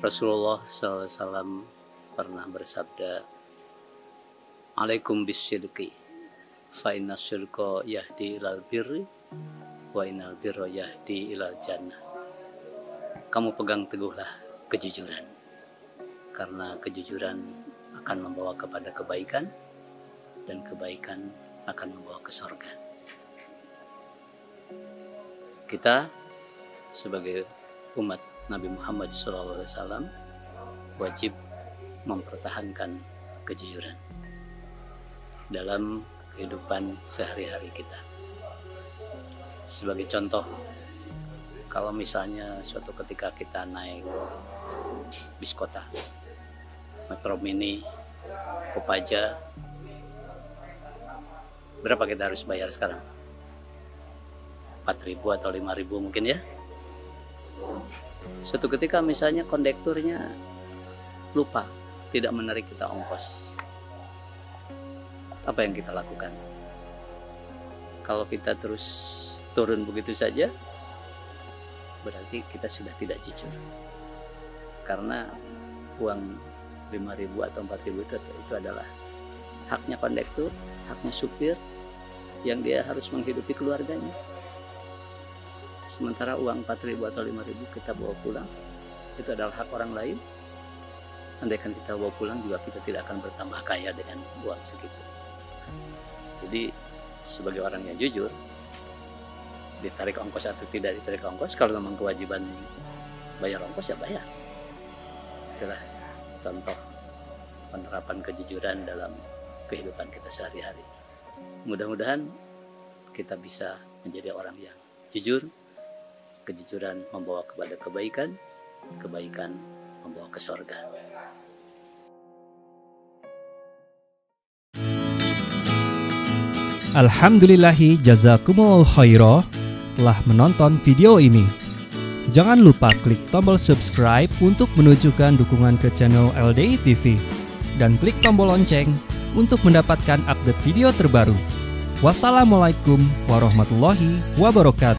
Rasulullah SAW pernah bersabda, "Alaikum bisyidqi, fa inna syidqa yahdi ilal birri, wa innal birra yahdi ilal jannah." Kamu pegang teguhlah kejujuran, karena kejujuran akan membawa kepada kebaikan, dan kebaikan akan membawa ke surga. Kita sebagai umat Nabi Muhammad SAW wajib mempertahankan kejujuran dalam kehidupan sehari-hari kita. Sebagai contoh, kalau misalnya suatu ketika kita naik bis kota, Metro Mini, Kopaja, berapa kita harus bayar sekarang? 4.000 atau 5.000 mungkin ya. Suatu ketika misalnya kondekturnya lupa, tidak menarik kita ongkos. Apa yang kita lakukan? Kalau kita terus turun begitu saja, berarti kita sudah tidak jujur. Karena uang 5.000 atau 4.000 itu adalah haknya kondektur, haknya supir, yang dia harus menghidupi keluarganya. Sementara uang 4.000 atau 5.000 kita bawa pulang, itu adalah hak orang lain. Andaikan kita bawa pulang juga kita tidak akan bertambah kaya dengan uang segitu. Jadi sebagai orang yang jujur, ditarik ongkos atau tidak ditarik ongkos, kalau memang kewajiban bayar ongkos ya bayar. Itulah contoh penerapan kejujuran dalam kehidupan kita sehari-hari. Mudah-mudahan kita bisa menjadi orang yang jujur. Kejujuran membawa kepada kebaikan, kebaikan membawa ke surga. Alhamdulillahi jazakumullah khairah telah menonton video ini. Jangan lupa klik tombol subscribe untuk menunjukkan dukungan ke channel LDI TV dan klik tombol lonceng untuk mendapatkan update video terbaru. Wassalamualaikum warahmatullahi wabarakatuh.